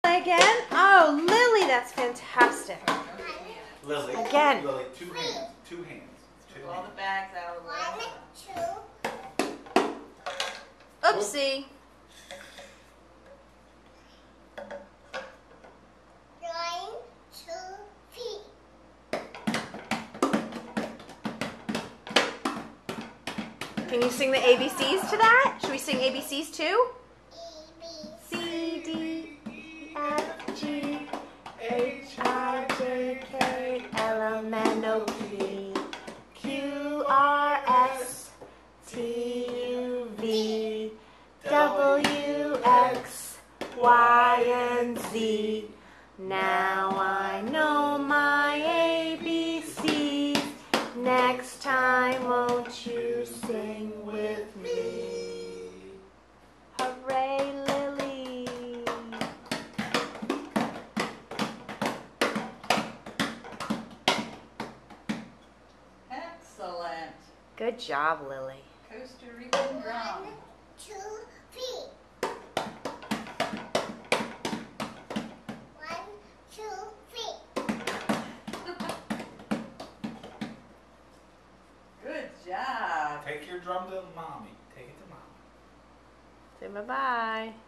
Again? Oh, Lily, that's fantastic. Lily. Again. Lily, two hands. Two hands. Took all the bags out of the way. 1, 2. Oopsie. 1, 2, 3. Can you sing the ABCs to that? Should we sing ABCs too? A, B, C, D, E, F, G, H, I, J, K, L, M, N, O, P, Q, R, S, T, U, V, W, X, Y, and Z. Now I know my ABCs. Next time, won't you sing with me? Hooray, Lily! Excellent. Good job, Lily. Costa Rican drum. 1, 2, 3. 1, 2, 3. Good job. Take your drum to mommy. Take it to mommy. Say bye-bye.